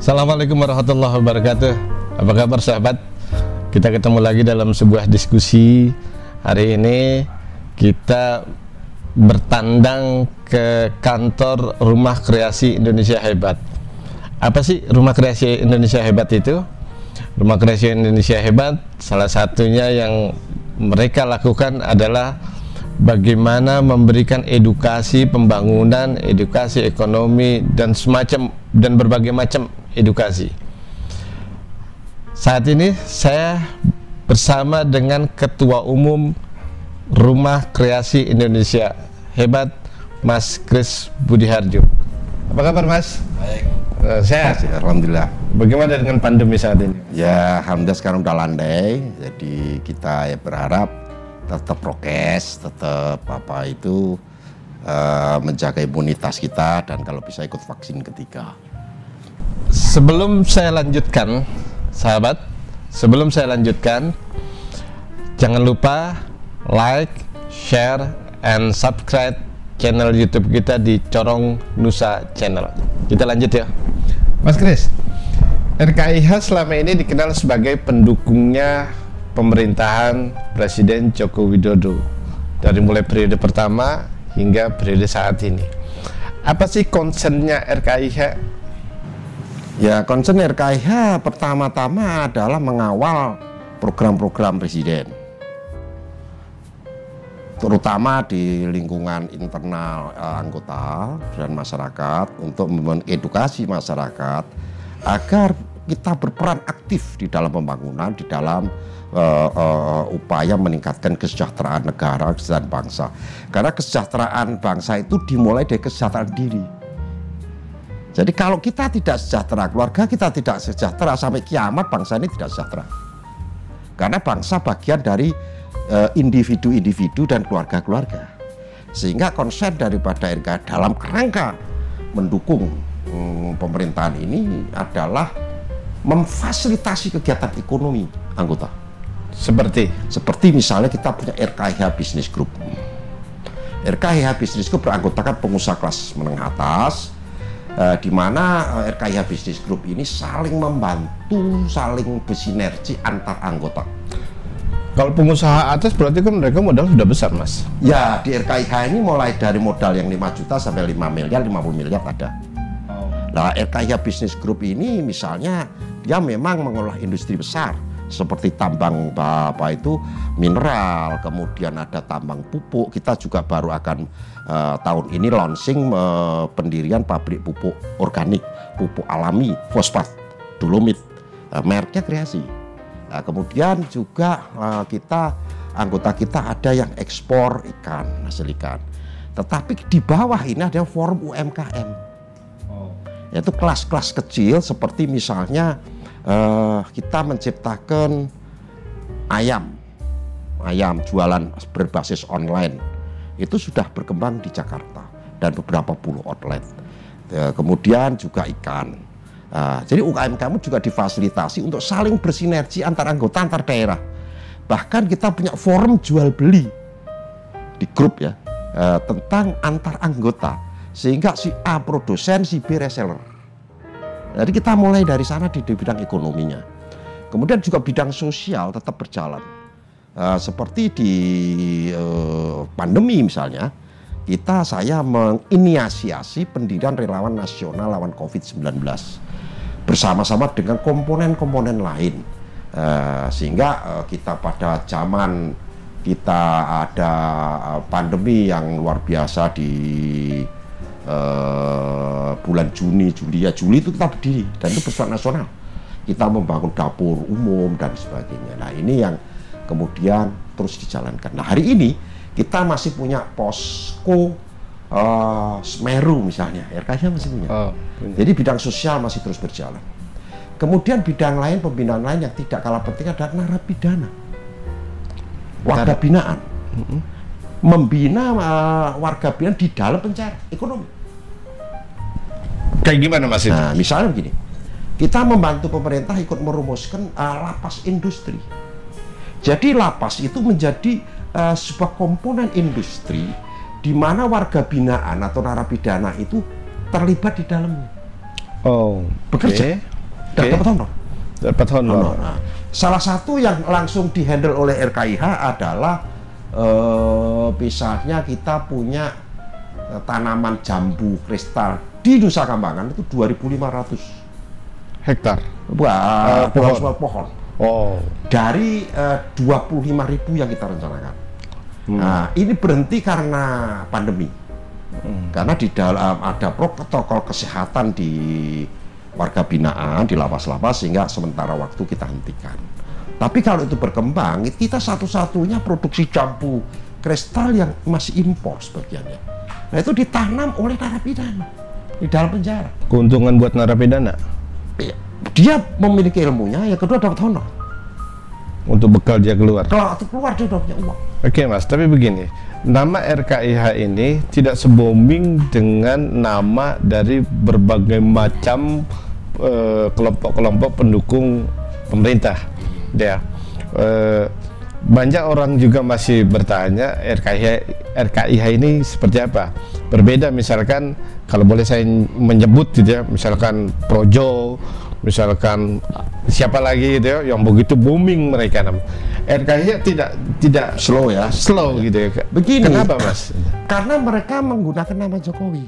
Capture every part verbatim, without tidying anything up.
Assalamualaikum warahmatullahi wabarakatuh. Apa kabar sahabat? Kita ketemu lagi dalam sebuah diskusi. Hari ini kita bertandang ke kantor Rumah Kreasi Indonesia Hebat. Apa sih Rumah Kreasi Indonesia Hebat itu? Rumah Kreasi Indonesia Hebat, salah satunya yang mereka lakukan adalah bagaimana memberikan edukasi pembangunan, edukasi ekonomi, dan semacam dan berbagai macam edukasi. Saat ini saya bersama dengan Ketua Umum Rumah Kreasi Indonesia Hebat, Mas Kris Budiharjo. Apa kabar, Mas? Baik. Uh, sehat? Alhamdulillah. Bagaimana dengan pandemi saat ini? Ya, alhamdulillah sekarang udah landai. Jadi kita ya berharap tetap prokes, tetap apa itu uh, menjaga imunitas kita, dan kalau bisa ikut vaksin ketiga. Sebelum saya lanjutkan, sahabat, sebelum saya lanjutkan, jangan lupa like, share, and subscribe channel YouTube kita di Corong Nusa Channel. Kita lanjut ya, Mas Kris. R K I H selama ini dikenal sebagai pendukungnya pemerintahan Presiden Joko Widodo dari mulai periode pertama hingga periode saat ini. Apa sih concernnya R K I H? Ya, concern R K I H pertama-tama adalah mengawal program-program Presiden, terutama di lingkungan internal eh, anggota dan masyarakat, untuk mengedukasi masyarakat agar kita berperan aktif di dalam pembangunan, di dalam uh, uh, upaya meningkatkan kesejahteraan negara, kesejahteraan bangsa. Karena kesejahteraan bangsa itu dimulai dari kesejahteraan diri. Jadi kalau kita tidak sejahtera, keluarga kita tidak sejahtera, sampai kiamat bangsa ini tidak sejahtera. Karena bangsa bagian dari individu-individu uh, dan keluarga-keluarga. Sehingga konsen daripada R K I H dalam kerangka mendukung um, pemerintahan ini adalah memfasilitasi kegiatan ekonomi anggota. Seperti seperti misalnya kita punya R K I H Business Group. R K I H Business Group beranggotakan pengusaha kelas menengah atas, eh, di mana R K I H Business Group ini saling membantu, saling bersinergi antar anggota. Kalau pengusaha atas berarti kan mereka modal sudah besar, Mas. Ya, di R K I H ini mulai dari modal yang lima juta sampai lima miliar, lima puluh miliar ada. Nah, R K I H Business Group ini misalnya dia memang mengolah industri besar seperti tambang apa itu mineral, kemudian ada tambang pupuk. Kita juga baru akan uh, tahun ini launching uh, pendirian pabrik pupuk organik, pupuk alami, fosfat, dolomit, uh, mereknya Kreasi. Nah, kemudian juga uh, kita anggota kita ada yang ekspor ikan, hasil ikan. Tetapi di bawah ini ada forum U M K M. Yaitu kelas-kelas kecil seperti misalnya uh, kita menciptakan ayam ayam jualan berbasis online, itu sudah berkembang di Jakarta dan beberapa puluh outlet. Uh, kemudian juga ikan. Uh, jadi U M K M juga difasilitasi untuk saling bersinergi antar anggota antar daerah. Bahkan kita punya forum jual beli di grup ya, uh, tentang antar anggota, sehingga si A produsen, si B reseller. Jadi kita mulai dari sana di, di bidang ekonominya. Kemudian juga bidang sosial tetap berjalan. Uh, seperti di uh, pandemi misalnya, kita saya menginisiasi pendirian relawan nasional lawan COVID sembilan belas bersama-sama dengan komponen-komponen lain. Uh, sehingga uh, kita pada zaman kita ada uh, pandemi yang luar biasa di Uh, bulan Juni, Juli ya Juli itu kita berdiri, dan itu bersifat nasional. Kita membangun dapur umum dan sebagainya. Nah, ini yang kemudian terus dijalankan. Nah, hari ini kita masih punya posko uh, Semeru misalnya, R K I H masih punya. Oh, jadi bidang sosial masih terus berjalan. Kemudian bidang lain, pembinaan lain yang tidak kalah penting adalah narapidana, warga binaan. Mm-hmm. Membina uh, warga binaan di dalam penjara ekonomi. Kayak gimana, Mas? Nah, misalnya begini, kita membantu pemerintah ikut merumuskan uh, lapas industri. Jadi lapas itu menjadi uh, sebuah komponen industri di mana warga binaan atau narapidana itu terlibat di dalamnya. Oh, bekerja. Okay. Dan dapat honor. Dapat honor. Nah, salah satu yang langsung dihandle oleh R K I H adalah eh, misalnya kita punya eh, tanaman jambu kristal di Nusa Kambangan itu dua ribu lima ratus hektar. Wah, uh, pohon. pohon. pohon. Oh. Dari uh, dua puluh lima ribu yang kita rencanakan. Hmm. Nah, ini berhenti karena pandemi. Hmm. Karena di dalam ada protokol kesehatan di warga binaan, di lapas-lapas, sehingga sementara waktu kita hentikan. Tapi kalau itu berkembang, kita satu-satunya produksi jambu kristal yang masih impor sebagiannya. Nah, itu ditanam oleh narapidana di dalam penjara. Keuntungan buat narapidana? Dia memiliki ilmunya, yang kedua dapat honor. Untuk bekal dia keluar? Kalau keluar dia udah punya uang. Oke Mas, tapi begini, nama R K I H ini tidak se-booming dengan nama dari berbagai macam kelompok-kelompok uh, pendukung pemerintah. Ya, uh, banyak orang juga masih bertanya R K I H, R K I H ini seperti apa? Berbeda misalkan, kalau boleh saya menyebut gitu ya, misalkan Projo, misalkan siapa lagi gitu ya, yang begitu booming mereka. R K I H tidak tidak slow ya, slow gitu ya. Begini. Kenapa Mas? Karena mereka menggunakan nama Jokowi.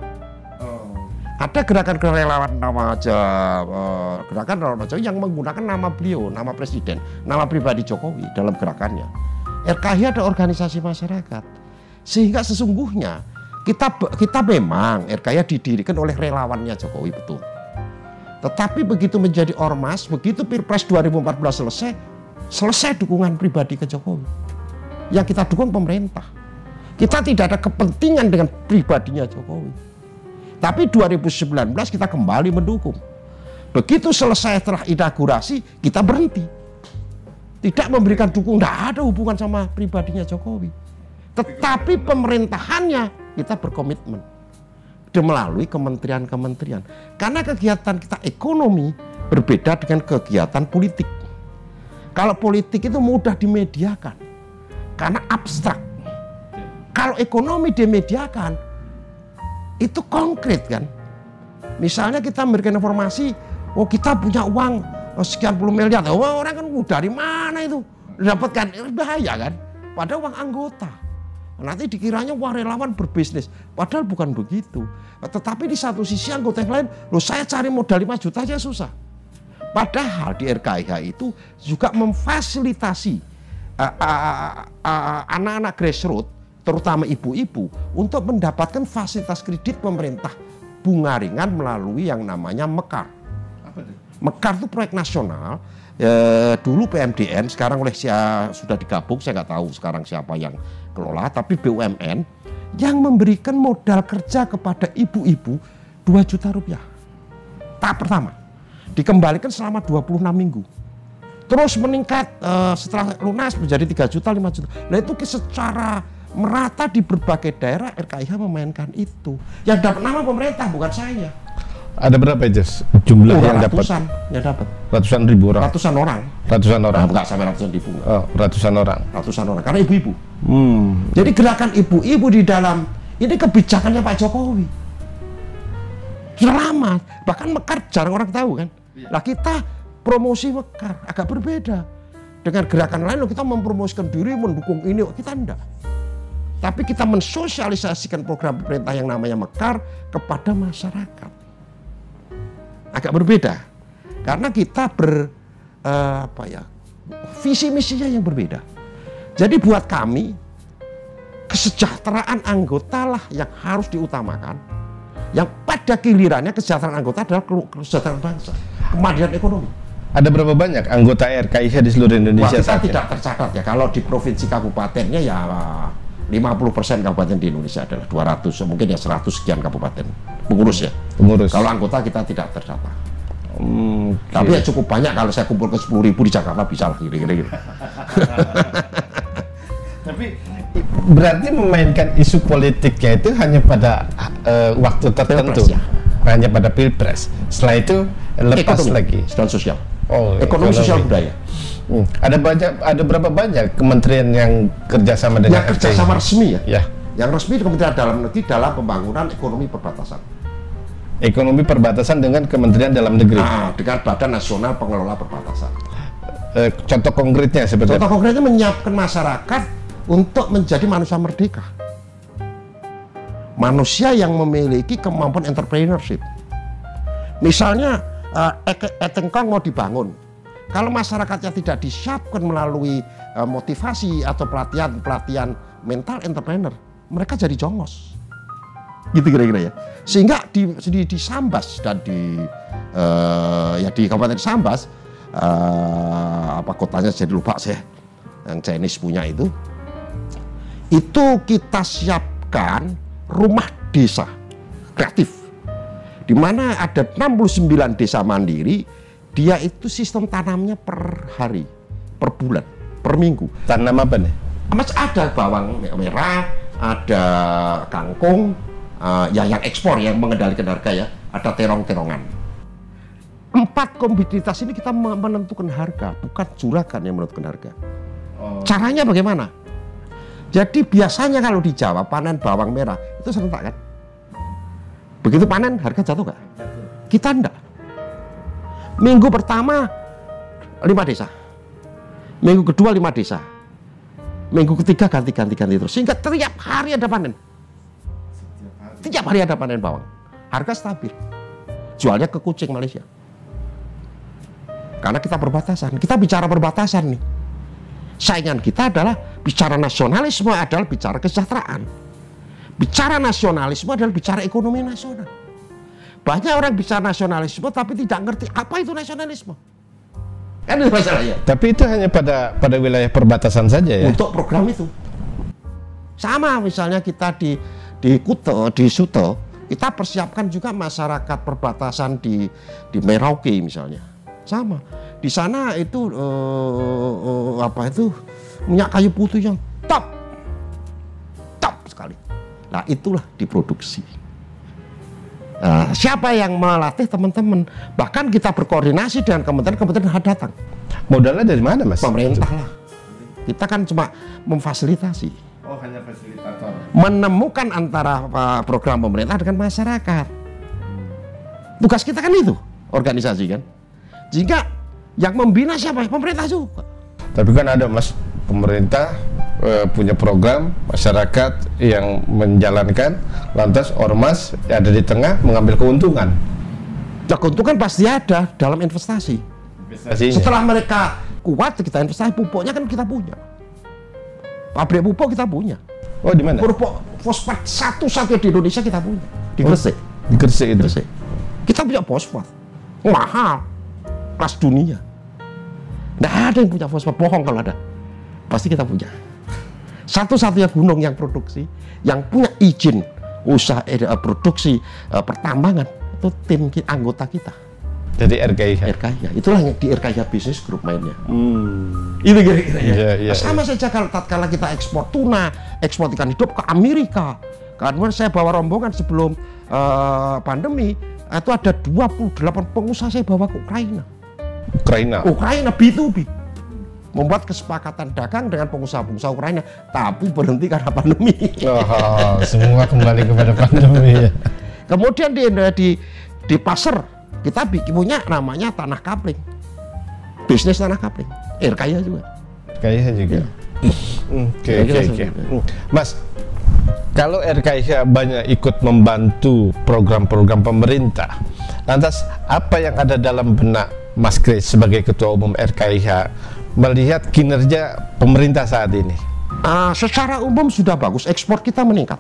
Ada gerakan relawan nama aja, uh, gerakan relawan Jokowi yang menggunakan nama beliau, nama presiden, nama pribadi Jokowi dalam gerakannya. R K I H ada organisasi masyarakat, sehingga sesungguhnya kita kita memang R K I H didirikan oleh relawannya Jokowi, betul. Tetapi begitu menjadi ormas, begitu Pilpres dua ribu empat belas selesai, selesai dukungan pribadi ke Jokowi. Yang kita dukung pemerintah. Kita tidak ada kepentingan dengan pribadinya Jokowi. Tapi dua ribu sembilan belas kita kembali mendukung. Begitu selesai setelah inaugurasi, kita berhenti. Tidak memberikan dukungan, tidak ada hubungan sama pribadinya Jokowi. Tetapi pemerintahannya kita berkomitmen. Melalui kementerian-kementerian. Karena kegiatan kita ekonomi berbeda dengan kegiatan politik. Kalau politik itu mudah dimediakan. Karena abstrak. Kalau ekonomi dimediakan, itu konkret kan. Misalnya kita memberikan informasi, oh kita punya uang oh, sekian puluh miliar. Oh, orang kan dari mana itu dapatkan? Bahaya kan. Padahal uang anggota. Nanti dikiranya wah relawan berbisnis. Padahal bukan begitu. Tetapi di satu sisi anggota yang lain, loh saya cari modal lima juta aja susah. Padahal di R K I H itu juga memfasilitasi anak-anak uh, uh, uh, grassroots, terutama ibu-ibu, untuk mendapatkan fasilitas kredit pemerintah bunga ringan melalui yang namanya Mekar. Apa itu? Mekar itu proyek nasional. E, dulu P M D N, sekarang oleh siapa sudah digabung, saya nggak tahu sekarang siapa yang kelola, tapi B U M N yang memberikan modal kerja kepada ibu-ibu dua juta rupiah. Tahap pertama, dikembalikan selama dua puluh enam minggu. Terus meningkat e, setelah lunas menjadi tiga juta, lima juta. Nah itu secara merata di berbagai daerah R K I H memainkan itu. Yang dapat nama pemerintah, bukan saya. Ada berapa aja jumlah oh, yang dapat? Ratusan, yang dapat. Ratusan ribu orang. Ratusan orang. Ratusan orang. Nah, enggak sampai ratusan ribu. Oh, ratusan orang. Ratusan orang. Karena ibu-ibu. Hmm. Jadi gerakan ibu-ibu di dalam ini kebijakannya Pak Jokowi. Sudah lama. Bahkan Mekar jarang orang tahu kan. Lah kita promosi Mekar agak berbeda dengan gerakan lain. Kita mempromosikan diri, mendukung ini. Kita enggak. Tapi kita mensosialisasikan program pemerintah yang namanya Mekar kepada masyarakat. Agak berbeda, karena kita ber uh, apa ya visi misinya yang berbeda. Jadi buat kami kesejahteraan anggota lah yang harus diutamakan. Yang pada gilirannya kesejahteraan anggota adalah kesejahteraan bangsa, kemajuan ekonomi. Ada berapa banyak anggota R K I H di seluruh Indonesia? Wah, kita tidak tercatat ya. Kalau di provinsi kabupatennya ya lima puluh persen kabupaten di Indonesia adalah dua ratus, mungkin ya seratus sekian kabupaten pengurus ya. Pengurus. Kalau anggota kita tidak tercatat. Hmm, okay. Tapi ya cukup banyak kalau saya kumpul ke sepuluh ribu di Jakarta bisa lah kira-kira gitu. Tapi berarti memainkan isu politiknya itu hanya pada uh, waktu tertentu. Pilpres, ya. Hanya pada Pilpres. Setelah itu lepas ekonomi lagi. Dan sosial. Oh, ekonomi, ekonomi sosial budaya. Hmm. Ada banyak, ada berapa banyak kementerian yang kerjasama dengan yang kerjasama resmi ya? Ya. Yang resmi di Kementerian Dalam Negeri dalam pembangunan ekonomi perbatasan. Ekonomi perbatasan dengan Kementerian Dalam Negeri. Nah, dengan Badan Nasional Pengelola Perbatasan. Eh, contoh konkretnya seperti Contoh konkretnya menyiapkan masyarakat untuk menjadi manusia merdeka. Manusia yang memiliki kemampuan entrepreneurship. Misalnya uh, Etengkong mau dibangun. Kalau masyarakatnya tidak disiapkan melalui uh, motivasi atau pelatihan-pelatihan mental entrepreneur, mereka jadi jongos. Gitu kira-kira ya. Sehingga di, di, di Sambas dan di uh, ya di Kabupaten Sambas, uh, apa kotanya jadi lupa saya, yang Chinese punya itu, itu kita siapkan rumah desa kreatif, di mana ada enam puluh sembilan desa mandiri. Dia itu sistem tanamnya per hari, per bulan, per minggu. Tanam apa nih? Mas ada bawang merah, ada kangkung, uh, ya yang ekspor yang mengendalikan harga ya, ada terong-terongan. Empat komoditas ini kita menentukan harga, bukan juragan yang menentukan harga. Oh. Caranya bagaimana? Jadi biasanya kalau di Jawa panen bawang merah itu serentak kan? Begitu panen harga jatuh nggak? Kita enggak. Minggu pertama lima desa, minggu kedua lima desa, minggu ketiga ganti-ganti-ganti terus, sehingga tiap hari ada panen. Tiap hari ada panen bawang, harga stabil. Jualnya ke Kucing Malaysia. Karena kita perbatasan, kita bicara perbatasan nih. Saingan kita adalah bicara nasionalisme adalah bicara kesejahteraan. Bicara nasionalisme adalah bicara ekonomi nasional. Banyak orang bicara nasionalisme tapi tidak ngerti apa itu nasionalisme. Kan itu masalahnya. Tapi itu hanya pada pada wilayah perbatasan saja ya. Untuk program itu. Sama misalnya kita di di Kuto, di Suto, kita persiapkan juga masyarakat perbatasan di di Merauke misalnya. Sama. Di sana itu uh, uh, apa itu minyak kayu putih yang top. Top sekali. Nah, itulah diproduksi. Nah, siapa yang melatih teman-teman? Bahkan kita berkoordinasi dengan kementerian-kementerian yang datang. Modalnya dari mana, Mas? Pemerintah lah. Kita kan cuma memfasilitasi. Oh, hanya fasilitator. Menemukan antara uh, program pemerintah dengan masyarakat. Tugas kita kan itu, organisasi kan. Jika yang membina siapa? Pemerintah juga. Tapi kan ada, Mas, pemerintah uh, punya program, masyarakat yang menjalankan, lantas ormas yang ada di tengah mengambil keuntungan. Nah, keuntungan pasti ada dalam investasi. Investasinya. Setelah mereka kuat, kita investasi. Pupuknya kan kita punya. Pabrik pupuk kita punya. Oh, di mana? Pupuk fosfat satu-satunya di Indonesia kita punya. Di Gresik. Di Gresik itu. Gresik. Kita punya fosfat. Mahal. Kelas dunia. Nggak ada yang punya fosfat. Bohong kalau ada. Pasti kita punya. Satu-satunya gunung yang produksi, yang punya izin usaha eh, produksi eh, pertambangan, itu tim kita, anggota kita. Jadi R K I H. R K I H. Itulah yang di R K I H Business Group mainnya. Hmm. Itu kira-kira ya. Yeah, yeah, Sama yeah. saja kalau tatkala kita ekspor tuna, ekspor ikan hidup ke Amerika. Karena saya bawa rombongan sebelum uh, pandemi, itu ada dua puluh delapan pengusaha saya bawa ke Ukraina. Ukraina. Ukraina B to B. Membuat kesepakatan dagang dengan pengusaha-pengusaha Ukraina, tapi berhenti karena pandemi. Oh, semua kembali kepada pandemi. Kemudian di di di pasar kita bikin punya namanya tanah kapling, bisnis tanah kapling, R K I H juga. R K I H juga. Oke oke oke. Mas, kalau R K I H banyak ikut membantu program-program pemerintah, lantas apa yang ada dalam benak Mas Kris sebagai Ketua Umum R K I H melihat kinerja pemerintah saat ini? Uh, secara umum sudah bagus, ekspor kita meningkat.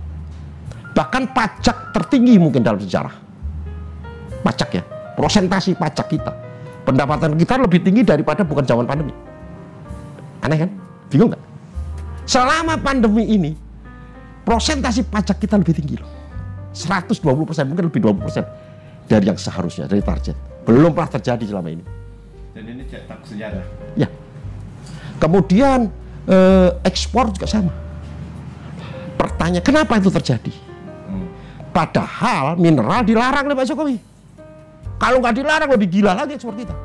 Bahkan pajak tertinggi mungkin dalam sejarah. Pajak ya, prosentasi pajak kita, pendapatan kita lebih tinggi daripada bukan zaman pandemi. Aneh kan? Bingung nggak? Selama pandemi ini, prosentasi pajak kita lebih tinggi loh. seratus dua puluh persen, mungkin lebih dua puluh persen dari yang seharusnya, dari target. Belum pernah terjadi selama ini. Dan ini cetak sejarah. Ya. Kemudian eh, ekspor juga sama. Pertanyaan, kenapa itu terjadi? Hmm. Padahal mineral dilarang oleh Pak Jokowi. Kalau nggak dilarang lebih gila lagi ekspor kita.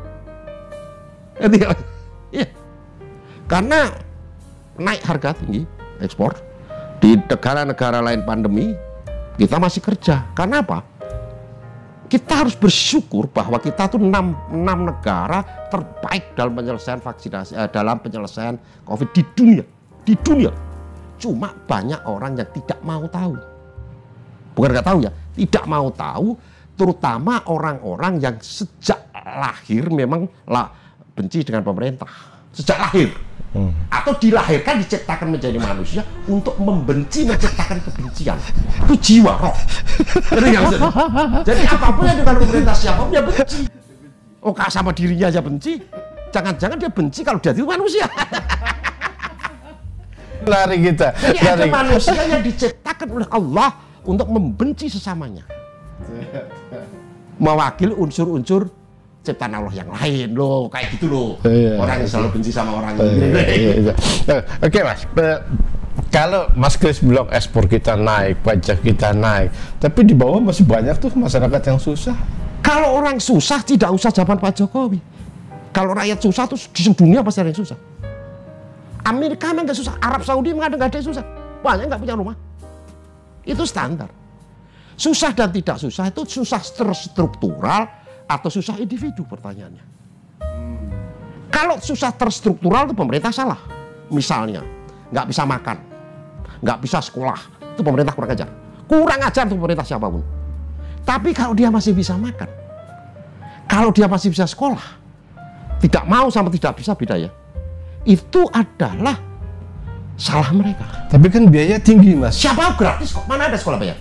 Ya. Karena naik harga tinggi ekspor. Di negara-negara lain pandemi, kita masih kerja. Karena apa? kita harus bersyukur bahwa kita tuh enam, enam negara terbaik dalam penyelesaian vaksinasi, eh, dalam penyelesaian COVID di dunia, di dunia. Cuma banyak orang yang tidak mau tahu, bukan nggak tahu ya, tidak mau tahu, terutama orang-orang yang sejak lahir memang lah benci dengan pemerintah, sejak lahir. Hmm. Atau dilahirkan diciptakan menjadi manusia untuk membenci, menciptakan kebencian. Itu jiwa roh. Jadi, jadi apapun yang dengan pemerintah siapapun dia benci. Oh, sama dirinya aja benci. Jangan-jangan dia benci kalau dia itu manusia. Lari kita. Jadi Lari. ada manusia yang diciptakan oleh Allah untuk membenci sesamanya. Mewakili unsur-unsur ciptaan Allah yang lain loh, kayak gitu loh. Iya, orang yang selalu benci sama orang ini. Iya, iya, iya. Oke Mas, kalau Mas Kris bilang ekspor kita naik, pajak kita naik, tapi di bawah masih banyak tuh masyarakat yang susah. Kalau orang susah tidak usah zaman Pak Jokowi. Kalau rakyat susah tuh di dunia pasti ada yang susah. Amerika memang nggak susah, Arab Saudi memang nggak ada yang susah, banyak nggak punya rumah. Itu standar. Susah dan tidak susah itu susah terstruktural atau susah individu, pertanyaannya. Hmm. Kalau susah terstruktural itu pemerintah salah. Misalnya, nggak bisa makan, nggak bisa sekolah, itu pemerintah kurang ajar. Kurang ajar untuk pemerintah siapapun. Tapi kalau dia masih bisa makan, kalau dia masih bisa sekolah, tidak mau sama tidak bisa beda ya. Itu adalah salah mereka. Tapi kan biaya tinggi Mas. Siapa gratis kok? Mana ada sekolah bayar?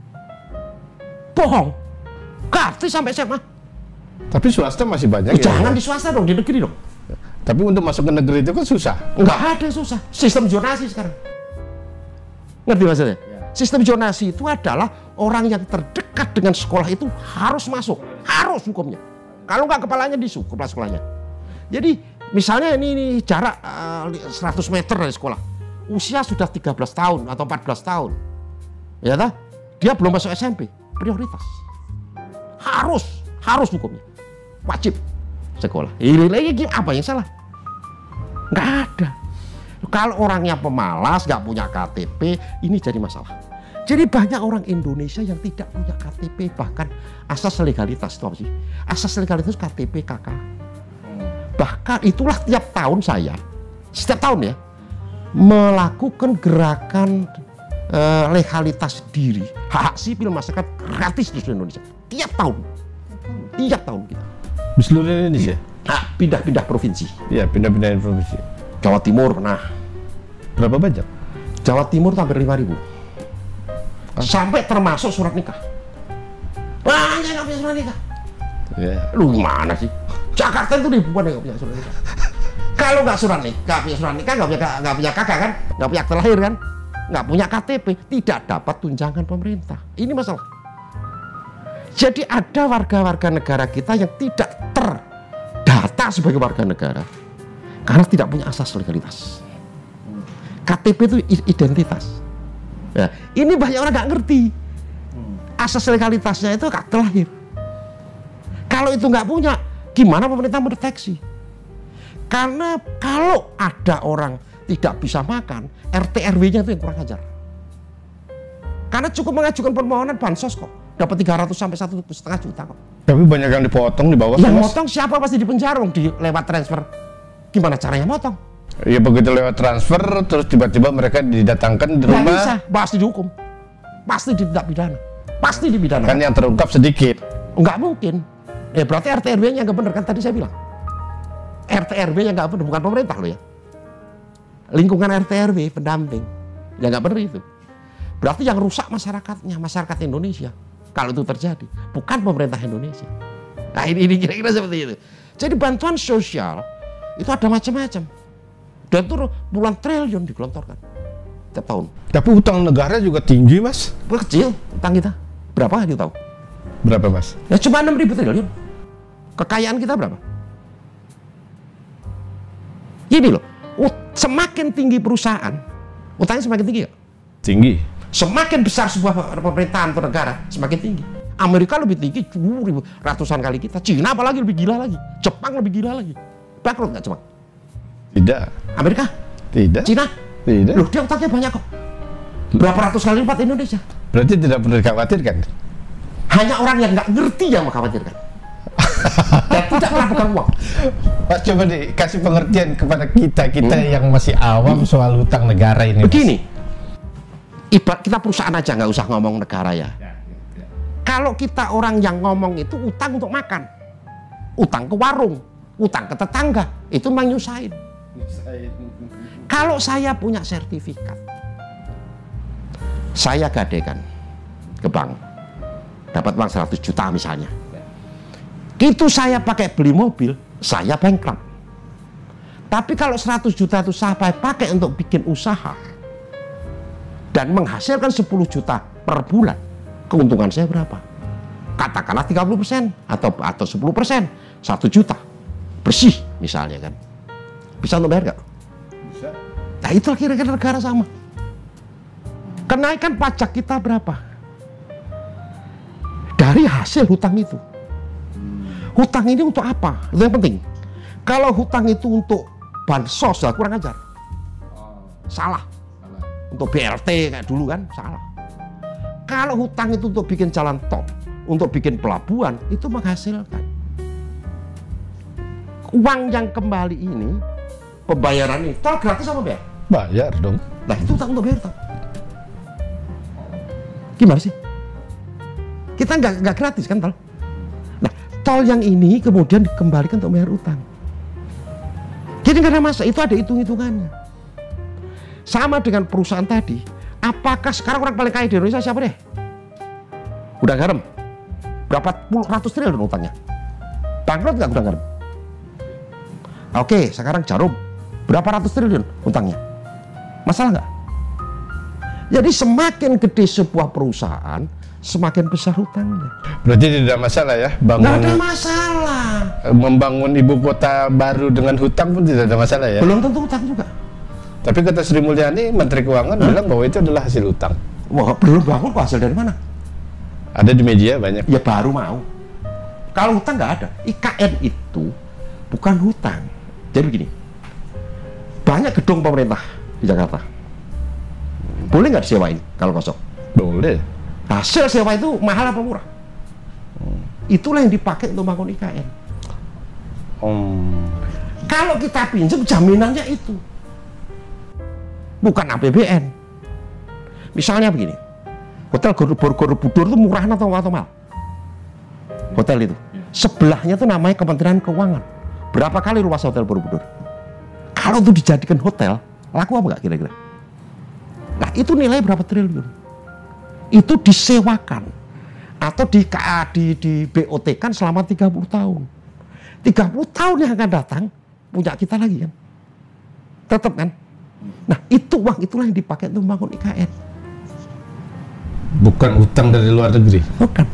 Bohong. Gratis sampai S M A. Tapi swasta masih banyak oh, ya? Jangan di swasta dong, di negeri dong. Tapi untuk masuk ke negeri itu kan susah. Enggak ada susah. Sistem zonasi sekarang. Ngerti maksudnya? Ya. Sistem zonasi itu adalah orang yang terdekat dengan sekolah itu harus masuk. Harus hukumnya. Kalau nggak kepalanya disu, kepala sekolahnya. Jadi misalnya ini, ini jarak uh, seratus meter dari sekolah. Usia sudah tiga belas tahun atau empat belas tahun. Ya tak? Dia belum masuk S M P. Prioritas. Harus. Harus hukumnya. Wajib sekolah. Ini lagi apa yang salah? Nggak ada. Kalau orangnya pemalas, nggak punya K T P, ini jadi masalah. Jadi banyak orang Indonesia yang tidak punya K T P, bahkan asas legalitas itu apa sih? Asas legalitas K T P K K. Bahkan itulah tiap tahun saya, setiap tahun ya, melakukan gerakan uh, legalitas diri, hak sipil masyarakat gratis di seluruh Indonesia. Tiap tahun. Tiap tahun kita. Di seluruh Indonesia? Nah, pindah-pindah provinsi. Iya, pindah-pindah provinsi. Jawa Timur pernah. Berapa banyak? Jawa Timur hampir lima ribu. Ah. Sampai termasuk surat nikah. Banyak nggak punya surat nikah. Yeah. Lu gimana sih? Jakarta itu ribuan yang nggak punya surat nikah. Kalau nggak surat nikah, nggak punya surat nikah, nggak punya nggak punya kakak kan, nggak punya akte lahir kan, nggak punya K T P, tidak dapat tunjangan pemerintah. Ini masalah. Jadi ada warga-warga negara kita yang tidak terdata sebagai warga negara karena tidak punya asas legalitas. K T P itu identitas. Nah, ini banyak orang nggak ngerti. Asas legalitasnya itu akte lahir. Kalau itu nggak punya, gimana pemerintah mendeteksi? Karena kalau ada orang tidak bisa makan, R T R W-nya itu yang kurang ajar. Karena cukup mengajukan permohonan bansos kok. Dapat tiga ratus sampai satu setengah juta kok. Tapi banyak yang dipotong di bawah. Yang motong siapa? Pasti di penjara di lewat transfer. Gimana caranya motong? Iya begitu lewat transfer terus tiba-tiba mereka didatangkan di rumah. Nggak bisa, pasti dihukum. Pasti ditindak pidana. Pasti dipidana. Kan yang terungkap sedikit. Nggak mungkin. Eh berarti R T R W-nya nggak benar kan tadi saya bilang. R T R W-nya nggak benar, bukan pemerintah loh ya. Lingkungan R T R W pendamping. Ya nggak benar itu. Berarti yang rusak masyarakatnya, masyarakat Indonesia. Kalau itu terjadi, bukan pemerintah Indonesia. Nah ini, ini kira-kira seperti itu. Jadi bantuan sosial itu ada macam-macam. Dan itu puluhan triliun digelontorkan tiap tahun. Tapi utang negara juga tinggi Mas. Kecil utang kita. Berapa kita tahu? Berapa Mas? Ya cuma enam ribu triliun. Kekayaan kita berapa? Gini loh, semakin tinggi perusahaan, utangnya semakin tinggi gak? Tinggi. Semakin besar sebuah pemerintahan atau negara, semakin tinggi. Amerika lebih tinggi, ribu, ratusan kali kita. Cina apalagi lebih gila lagi. Jepang lebih gila lagi. Bangkrut nggak Jepang? Tidak. Amerika? Tidak. Cina? Tidak. Loh dia utangnya banyak kok. Berapa ratus kali lipat Indonesia? Berarti tidak perlu dikhawatirkan? Hanya orang yang nggak ngerti yang mengkhawatirkan. Dan tidak pernah pegang uang. Pak, coba dikasih pengertian kepada kita kita hmm. yang masih awam hmm. soal hutang negara ini. Begini, ibarat kita perusahaan aja, nggak usah ngomong negara ya. Ya, ya. Kalau kita orang yang ngomong itu utang untuk makan, utang ke warung, utang ke tetangga, itu memang nyusahin. Nyusahin. Kalau saya punya sertifikat, saya gadekan ke bank, dapat uang seratus juta misalnya. Itu saya pakai beli mobil, saya bankrupt. Tapi kalau seratus juta itu saya pakai untuk bikin usaha dan menghasilkan sepuluh juta per bulan, keuntungan saya berapa? Katakanlah tiga puluh persen atau atau sepuluh persen, satu juta bersih misalnya kan. Bisa untuk bayar nggak? Bisa. Nah itu kira-kira negara sama. Kenaikan pajak kita berapa? Dari hasil hutang itu. Hutang ini untuk apa? Itu yang penting. Kalau hutang itu untuk bansos, ya kurang ajar. Oh. Salah. Salah. Untuk B R T kayak dulu kan, salah. Kalau hutang itu untuk bikin jalan tol, untuk bikin pelabuhan, itu menghasilkan. Uang yang kembali ini, pembayaran ini, tol gratis apa bayar? Bayar dong. Nah itu hutang untuk bayar tol. Gimana sih? Kita nggak nggak gratis kan tol? Tol yang ini kemudian dikembalikan untuk bayar utang. Jadi nggak ada masalah, itu ada hitung-hitungannya. Sama dengan perusahaan tadi, apakah sekarang orang paling kaya di Indonesia siapa deh? Gudang Garam. Berapa puluh ratus triliun utangnya? Bangkrut nggak Gudang Garam? Oke, sekarang Jarum. Berapa ratus triliun utangnya? Masalah nggak? Jadi semakin gede sebuah perusahaan, semakin besar hutangnya. Berarti tidak masalah ya? Bangun, nggak ada masalah. Membangun ibu kota baru dengan hutang pun tidak ada masalah ya? Belum tentu hutang juga. Tapi kata Sri Mulyani, Menteri Keuangan Hah? bilang bahwa itu adalah hasil hutang. Wah, belum bangun kok, hasil dari mana? Ada di media banyak. Ya baru mau. Kalau hutang nggak ada. I K N itu bukan hutang. Jadi begini, banyak gedung pemerintah di Jakarta. Boleh nggak disewain kalau kosong? Boleh. Hasil sewa itu mahal apa murah? Hmm. Itulah yang dipakai untuk bangun I K N. Hmm. Kalau kita pinjam, jaminannya itu. Bukan A P B N. Misalnya begini, Hotel Borobudur itu murah atau, atau mahal? Hotel itu. Sebelahnya itu namanya Kementerian Keuangan. Berapa kali luas Hotel Borobudur? Kalau itu dijadikan hotel, laku apa nggak kira-kira? Nah itu nilai berapa triliun? Itu disewakan atau di, di, di B O T kan selama tiga puluh tahun. tiga puluh tahun yang akan datang punya kita lagi kan. Tetap kan. Nah itu uang itulah yang dipakai untuk membangun I K N. Bukan utang dari luar negeri. Bukan.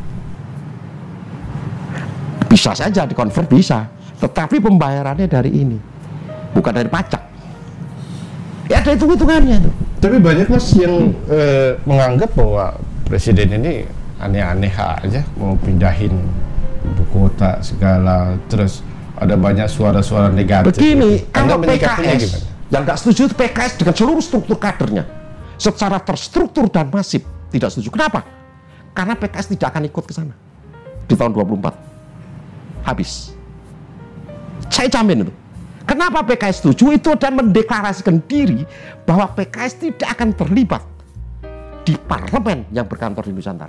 Bisa saja dikonvert bisa, tetapi pembayarannya dari ini, bukan dari pajak. Ya ada hitung-hitungannya itu. Tapi banyak mas yang hmm. eh, menganggap bahwa presiden ini aneh-aneh aja, mau pindahin ibu kota segala, terus ada banyak suara-suara negatif. Begini, kalau P K S yang nggak setuju itu P K S dengan seluruh struktur kadernya secara terstruktur dan masif tidak setuju. Kenapa? Karena P K S tidak akan ikut ke sana di tahun dua puluh empat. Habis. Saya jamin itu. Kenapa P K S setuju? Itu dan mendeklarasikan diri bahwa P K S tidak akan terlibat di parlemen yang berkantor di Nusantara.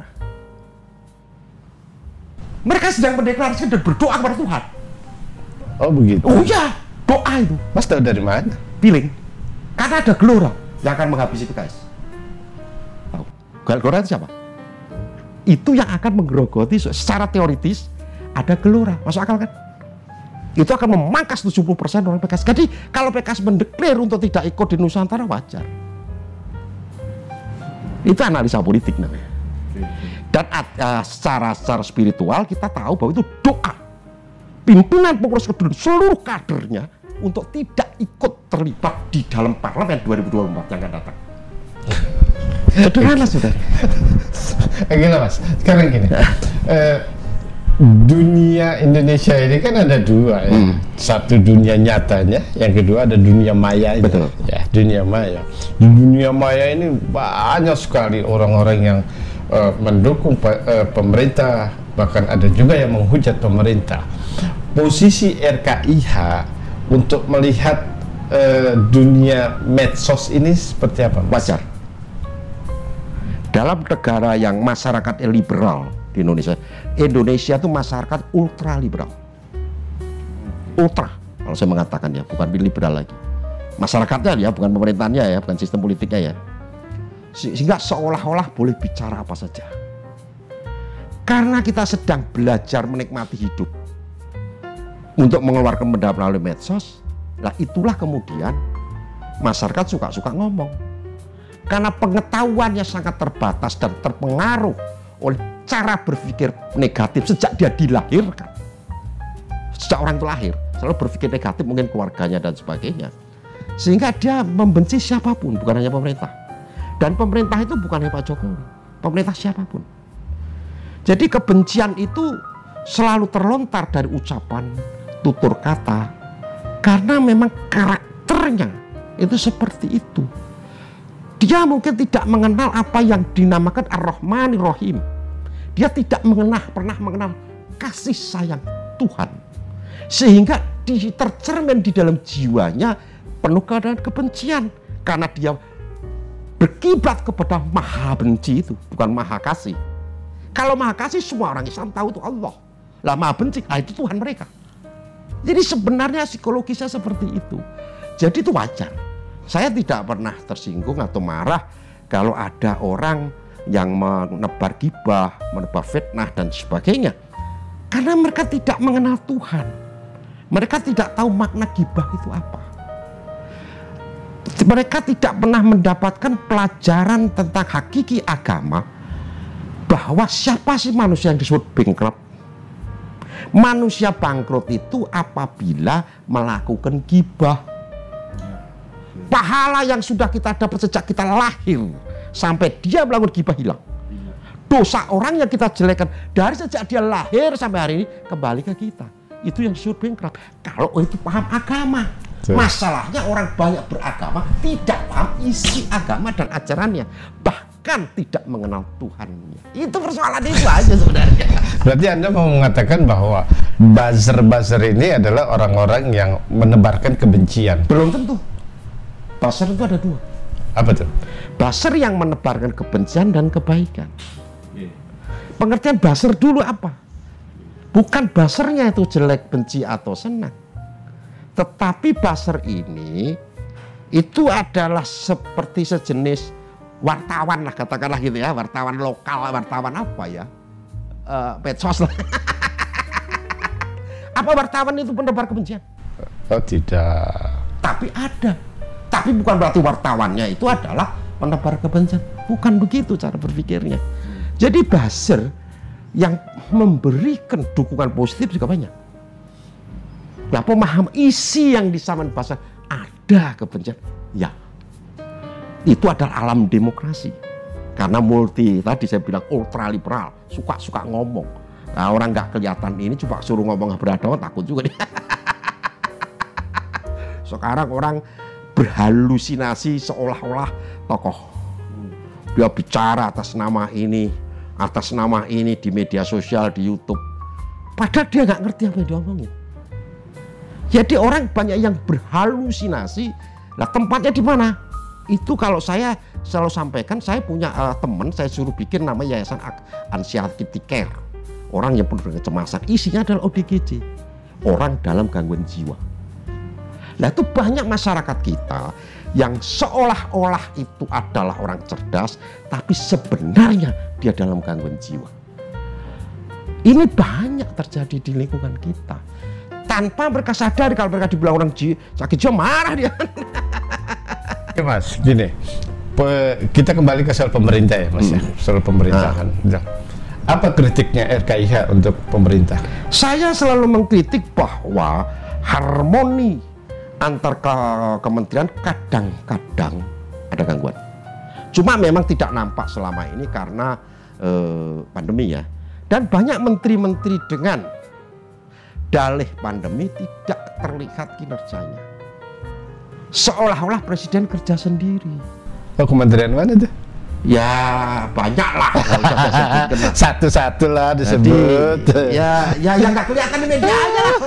Mereka sedang mendeklarasikan dan berdoa kepada Tuhan. Oh begitu? Oh iya, doa itu. Mas tahu dari mana? Feeling. Karena ada gelora yang akan menghabisi P K S. Tahu? Gelora itu siapa? Itu yang akan menggerogoti secara teoritis ada gelora. Masuk akal kan? Itu akan memangkas tujuh puluh persen orang P K S. Jadi kalau P K S mendeklar untuk tidak ikut di Nusantara wajar. Itu analisa politik namanya. Dan uh, secara secara spiritual kita tahu bahwa itu doa pimpinan pengurus kedua seluruh kadernya untuk tidak ikut terlibat di dalam parlemen dua ribu dua puluh empat yang akan datang. Sederhana sudah. Gini mas, sekarang gini. uh, Dunia Indonesia ini kan ada dua ya. Hmm. Satu dunia nyatanya, yang kedua ada dunia maya. Ya, dunia maya. Di dunia maya ini banyak sekali orang-orang yang uh, mendukung pe uh, pemerintah, bahkan ada juga yang menghujat pemerintah. Posisi R K I H untuk melihat uh, dunia medsos ini seperti apa? Wajar. Dalam negara yang masyarakat liberal di Indonesia, Indonesia itu masyarakat ultra liberal. Ultra, kalau saya mengatakan ya, bukan liberal lagi. Masyarakatnya ya, bukan pemerintahnya ya, bukan sistem politiknya ya. Sehingga seolah-olah boleh bicara apa saja. Karena kita sedang belajar menikmati hidup untuk mengeluarkan pendapat melalui medsos, lah itulah kemudian masyarakat suka-suka ngomong. Karena pengetahuannya sangat terbatas dan terpengaruh oleh cara berpikir negatif sejak dia dilahirkan. Sejak orang itu lahir, selalu berpikir negatif, mungkin keluarganya dan sebagainya. Sehingga dia membenci siapapun, bukan hanya pemerintah. Dan pemerintah itu bukan hanya Pak Jokowi, pemerintah siapapun. Jadi kebencian itu selalu terlontar dari ucapan, tutur kata, karena memang karakternya itu seperti itu. Dia mungkin tidak mengenal apa yang dinamakan Ar-Rahmanir Rahim. Dia tidak mengenal, pernah mengenal kasih sayang Tuhan. Sehingga tercermin di dalam jiwanya penuh keadaan kebencian. Karena dia berkiblat kepada maha benci itu, bukan maha kasih. Kalau maha kasih semua orang Islam tahu itu Allah. Lah maha benci, ah, itu Tuhan mereka. Jadi sebenarnya psikologisnya seperti itu. Jadi itu wajar. Saya tidak pernah tersinggung atau marah kalau ada orang yang menebar gibah, menebar fitnah dan sebagainya. Karena mereka tidak mengenal Tuhan. Mereka tidak tahu makna gibah itu apa. Mereka tidak pernah mendapatkan pelajaran tentang hakiki agama, bahwa siapa sih manusia yang disebut bankrupt. Manusia bangkrut itu apabila melakukan gibah. Pahala yang sudah kita dapat sejak kita lahir sampai dia melakukan gibah hilang. Dosa orang yang kita jelekkan dari sejak dia lahir sampai hari ini kembali ke kita. Itu yang disebut bankrupt. Kalau itu paham agama. Masalahnya orang banyak beragama tidak paham isi agama dan ajarannya, bahkan tidak mengenal Tuhannya. Itu persoalan itu aja sebenarnya. Berarti Anda mau mengatakan bahwa buzzer-buzzer ini adalah orang-orang yang menebarkan kebencian? Belum tentu. Buzzer itu ada dua. Apa tuh? Buzzer yang menebarkan kebencian dan kebaikan. Pengertian buzzer dulu apa? Bukan buzzernya itu jelek, benci atau senang. Tetapi buzzer ini itu adalah seperti sejenis wartawan lah, katakanlah gitu ya, wartawan lokal, wartawan apa ya, uh, medsos lah. Apa wartawan itu penebar kebencian? Oh tidak. Tapi ada. Tapi bukan berarti wartawannya itu adalah penebar kebencian. Bukan begitu cara berpikirnya. Jadi buzzer yang memberikan dukungan positif juga banyak. Nah, pemaham isi yang disampaikan buzzer ada kebencian. Ya, itu adalah alam demokrasi. Karena multi, tadi saya bilang ultra liberal, suka-suka ngomong. Nah, orang nggak kelihatan ini coba suruh ngomong beradawan takut juga dia. Sekarang orang berhalusinasi seolah-olah tokoh. Dia bicara atas nama ini, atas nama ini di media sosial, di YouTube. Padahal dia nggak ngerti apa yang diomongin. Jadi orang banyak yang berhalusinasi. Lah tempatnya di mana? Itu kalau saya selalu sampaikan, saya punya uh, teman, saya suruh bikin nama Yayasan Anxiety Care. Orang yang penuh dengan kecemasan, isinya adalah O D G J, orang dalam gangguan jiwa. Nah itu banyak masyarakat kita yang seolah-olah itu adalah orang cerdas, tapi sebenarnya dia dalam gangguan jiwa. Ini banyak terjadi di lingkungan kita. Tanpa mereka sadari, kalau mereka dibilang orang jiwa, sakit jiwa, marah dia. Oke Mas, gini, kita kembali ke soal pemerintah ya Mas, hmm. ya, soal pemerintahan. Nah. Apa kritiknya R K I H untuk pemerintah? Saya selalu mengkritik bahwa harmoni antar ke kementerian kadang-kadang ada gangguan. Cuma memang tidak nampak selama ini karena eh, pandemi ya. Dan banyak menteri-menteri dengan dalih pandemi tidak terlihat kinerjanya. Seolah-olah presiden kerja sendiri. Oh, kementerian mana tuh? Ya banyak lah. Satu-satu lah disebut. Jadi, ya, ya yang nggak kelihatan di media aja lah.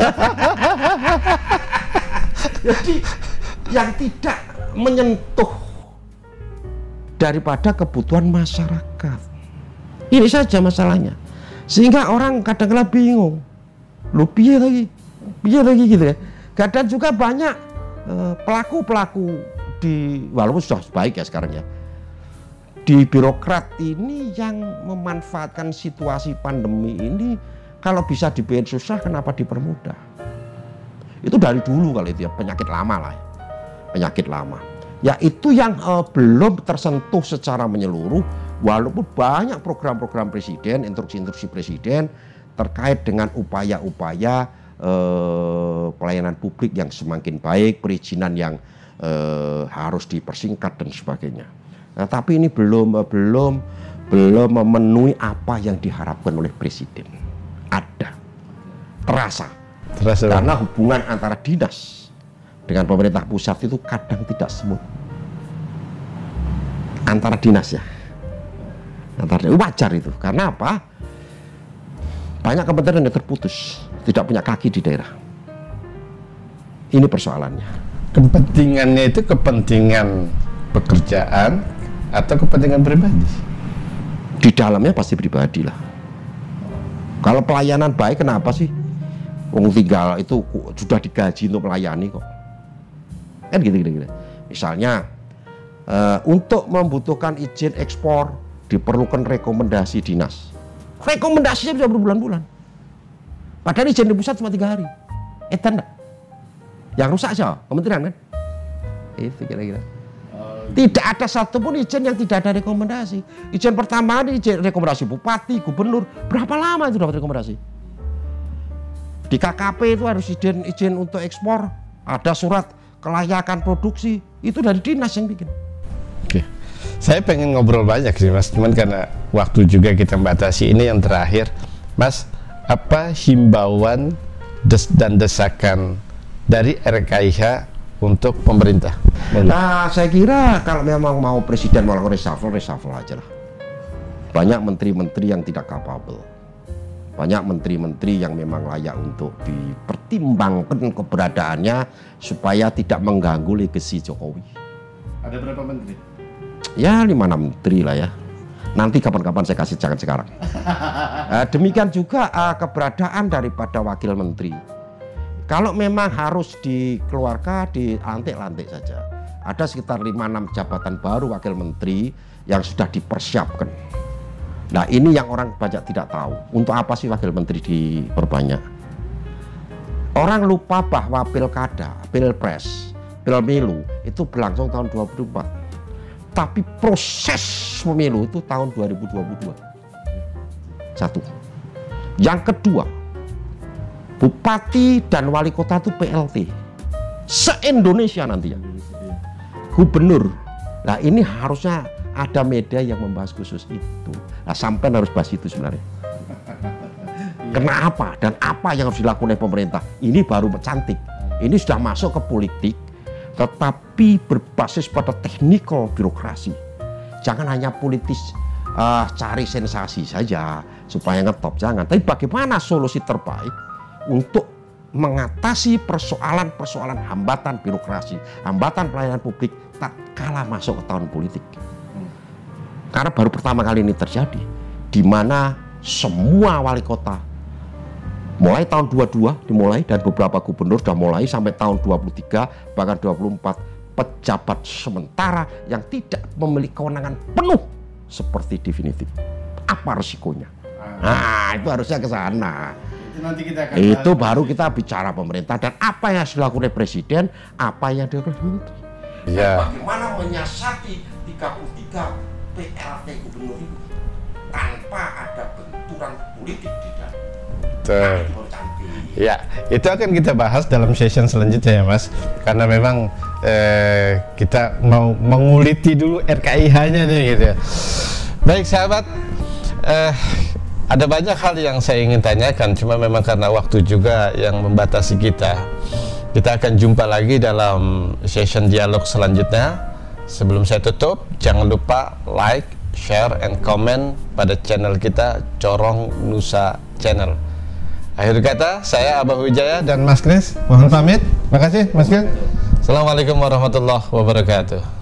Jadi yang tidak menyentuh daripada kebutuhan masyarakat. Ini saja masalahnya. Sehingga orang kadang-kadang bingung. Lu piye lagi? Piye lagi gitu ya. Kadang juga banyak pelaku-pelaku uh, di, walaupun sudah baik ya sekarang ya, di birokrat ini yang memanfaatkan situasi pandemi ini, kalau bisa dibikin susah kenapa dipermudah? Itu dari dulu kalau itu ya, penyakit lama lah ya. Penyakit lama. Ya itu yang uh, belum tersentuh secara menyeluruh, walaupun banyak program-program presiden, instruksi-instruksi presiden terkait dengan upaya-upaya uh, pelayanan publik yang semakin baik, perizinan yang uh, harus dipersingkat dan sebagainya. Nah, tapi ini belum belum belum memenuhi apa yang diharapkan oleh presiden. Ada, terasa, terasa karena hubungan antara dinas dengan pemerintah pusat itu kadang tidak smooth. Antara dinas ya, antara wajar itu. Karena apa? Banyak kementerian yang terputus, tidak punya kaki di daerah. Ini persoalannya. Kepentingannya itu kepentingan pekerjaan atau kepentingan pribadi? Di dalamnya pasti pribadi lah. Kalau pelayanan baik, kenapa sih wong tinggal itu sudah digaji untuk melayani kok? Kan gitu-gitu. Misalnya uh, untuk membutuhkan izin ekspor diperlukan rekomendasi dinas. Rekomendasinya bisa berbulan-bulan. Padahal izin di pusat cuma tiga hari. Edan enggak? Yang rusak siapa? Kementerian kan? Itu kira-kira. Tidak ada satupun izin yang tidak ada rekomendasi. Izin pertama ini izin rekomendasi bupati, gubernur. Berapa lama itu dapat rekomendasi? Di K K P itu harus izin izin untuk ekspor. Ada surat kelayakan produksi. Itu dari dinas yang bikin. Oke, saya pengen ngobrol banyak sih Mas. Cuman karena waktu juga kita batasi. Ini yang terakhir, Mas. Apa himbauan des dan desakan dari R K I H untuk pemerintah? Nah, saya kira kalau memang mau presiden melakukan reshuffle, reshuffle aja lah. Banyak menteri-menteri yang tidak kapabel. Banyak menteri-menteri yang memang layak untuk dipertimbangkan keberadaannya supaya tidak mengganggu legasi Jokowi. Ada berapa menteri? Ya, lima enam menteri lah ya. Nanti kapan-kapan saya kasih, jangan sekarang. uh, demikian juga uh, keberadaan daripada wakil menteri. Kalau memang harus dikeluarkan, dilantik-lantik saja. Ada sekitar lima enam jabatan baru wakil menteri yang sudah dipersiapkan. Nah, ini yang orang banyak tidak tahu. Untuk apa sih wakil menteri diperbanyak? Orang lupa bahwa pilkada, pilpres, pemilu itu berlangsung tahun dua ribu empat. Tapi proses pemilu itu tahun dua ribu dua puluh dua. Satu. Yang kedua, bupati dan wali kota itu P L T se-Indonesia nantinya. Gubernur. Nah, ini harusnya ada media yang membahas khusus itu. Nah, sampai harus bahas itu sebenarnya. Kenapa dan apa yang harus dilakukan oleh pemerintah? Ini baru cantik. Ini sudah masuk ke politik, tetapi berbasis pada teknikal birokrasi. Jangan hanya politis uh, cari sensasi saja supaya ngetop, jangan. Tapi bagaimana solusi terbaik untuk mengatasi persoalan-persoalan hambatan birokrasi, hambatan pelayanan publik tak kalah masuk ke tahun politik. Karena baru pertama kali ini terjadi, di mana semua wali kota mulai tahun dua puluh dua dimulai dan beberapa gubernur sudah mulai sampai tahun dua puluh tiga bahkan dua puluh empat pejabat sementara yang tidak memiliki kewenangan penuh seperti definitif. Apa resikonya? Nah, itu harusnya ke sana. Itu, nanti kita akan itu baru kita bicara pemerintah dan apa yang harus dilakukan oleh presiden, apa yang dilakukan menteri. Ya. Bagaimana menyiasati tiga puluh tiga P L T gubernur itu tanpa ada benturan politik di dalam. Nah, ya, itu akan kita bahas dalam session selanjutnya ya Mas, karena memang eh, kita mau menguliti dulu R K I H-nya nih gitu ya. Baik sahabat, eh, ada banyak hal yang saya ingin tanyakan, cuma memang karena waktu juga yang membatasi kita. Kita akan jumpa lagi dalam session dialog selanjutnya. Sebelum saya tutup, jangan lupa like, share, and comment pada channel kita Corong Nusa Channel. Akhir kata, saya Abah Wijaya dan Mas Kris mohon pamit. Makasih Mas Kris. Assalamualaikum warahmatullahi wabarakatuh.